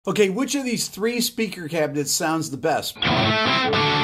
Okay, which of these three speaker cabinets sounds the best?